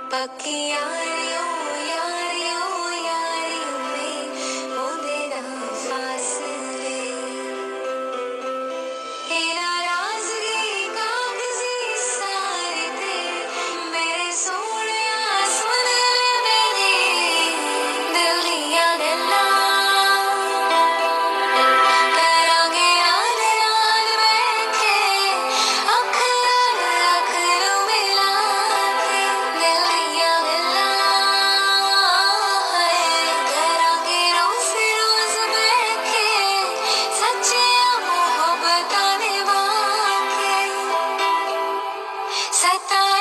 पक्की यारियों यारियों यारियों में वो देना फासले ये नाराज़गी कागज़ी सारे तेरे मेरे सोनिया सुन ले मेरी दिल दिया गल्लां करांगे नाल नाल बैठे अख नाल अख नूं मिला के दिल दिया गल्लां करांगे रोज़ रोज़ बैठे सच्चियां मोहब्बतां निभा के सता